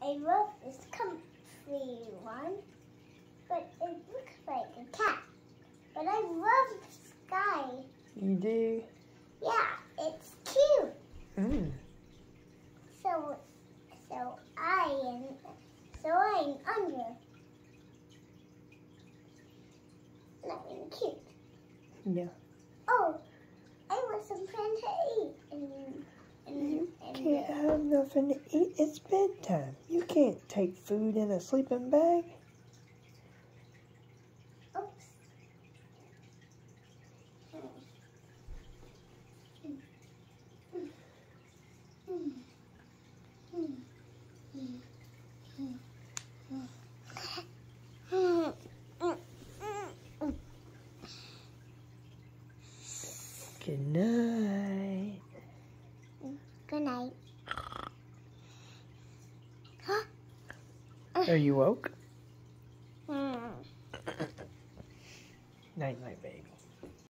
I love this comfy one, but it looks like a cat. But I love the sky. You do? Yeah, it's cute. Mm. So I'm under. Nothing cute. Yeah. Oh, I want some friend to eat. You can't have nothing to eat. It's bedtime. You can't take food in a sleeping bag. Oops. Good night. Good night. Are you woke? Mm. Night, night, baby.